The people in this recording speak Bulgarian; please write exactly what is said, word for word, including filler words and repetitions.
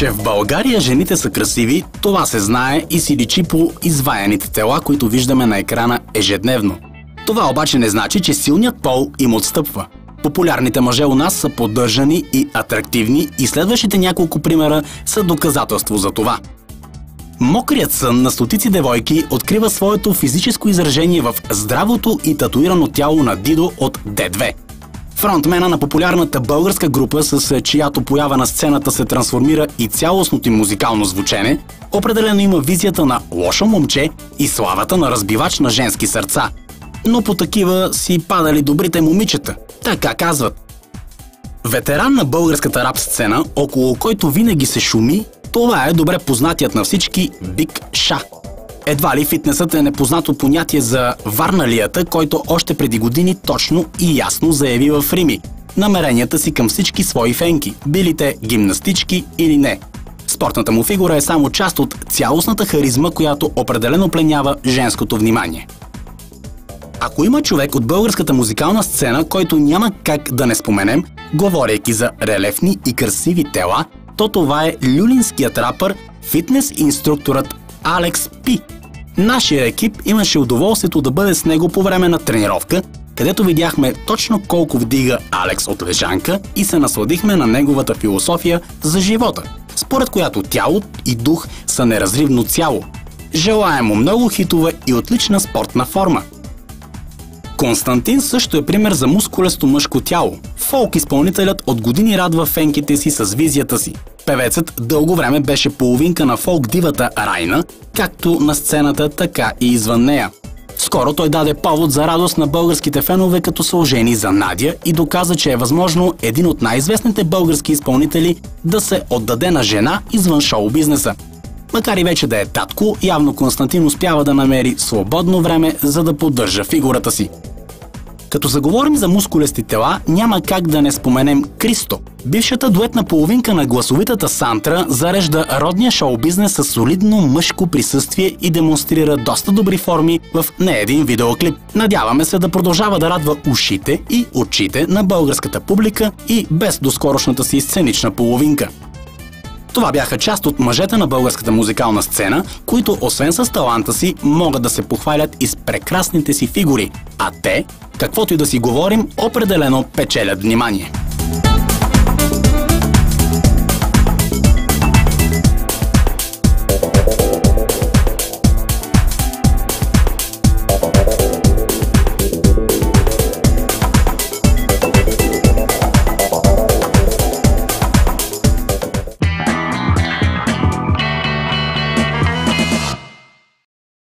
Че в България жените са красиви, това се знае и си личи по изваяните тела, които виждаме на екрана ежедневно. Това обаче не значи, че силният пол им отстъпва. Популярните мъже у нас са поддържани и атрактивни и следващите няколко примера са доказателство за това. Мокрият сън на стотици девойки открива своето физическо изражение в здравото и татуирано тяло на Дидо от Д две. Фронтмена на популярната българска група, с чиято поява на сцената се трансформира и цялостното им музикално звучене, определено има визията на лошо момче и славата на разбивач на женски сърца. Но по такива си падали добрите момичета, така казват. Ветеран на българската рап сцена, около който винаги се шуми, това е добре познатият на всички Биг Ша. Едва ли фитнесът е непознато понятие за варналията, който още преди години точно и ясно заяви в Рими намеренията си към всички свои фенки, били те гимнастички или не. Спортната му фигура е само част от цялостната харизма, която определено пленява женското внимание. Ако има човек от българската музикална сцена, който няма как да не споменем, говорейки за релефни и красиви тела, то това е люлинският рапър, фитнес инструкторът Алекс Пи. Нашия екип имаше удоволствието да бъде с него по време на тренировка, където видяхме точно колко вдига Алекс от лежанка и се насладихме на неговата философия за живота, според която тяло и дух са неразривно цяло. Желаем му много хитове и отлична спортна форма. Константин също е пример за мускулесто мъжко тяло. Фолк изпълнителят от години радва фенките си с визията си. Певецът дълго време беше половинка на фолк дивата Райна, както на сцената, така и извън нея. Скоро той даде повод за радост на българските фенове, като се ожени за Надя и доказа, че е възможно един от най-известните български изпълнители да се отдаде на жена извън шоу-бизнеса. Макар и вече да е татко, явно Константин успява да намери свободно време, за да поддържа фигурата си. Като заговорим за мускулести тела, няма как да не споменем Кристо. Бившата дуетна половинка на гласовитата Сантра зарежда родния шоу-бизнес с солидно мъжко присъствие и демонстрира доста добри форми в не един видеоклип. Надяваме се да продължава да радва ушите и очите на българската публика и без доскорошната си сценична половинка. Това бяха част от мъжете на българската музикална сцена, които освен с таланта си могат да се похвалят и с прекрасните си фигури, а те, каквото и да си говорим, определено печелят внимание.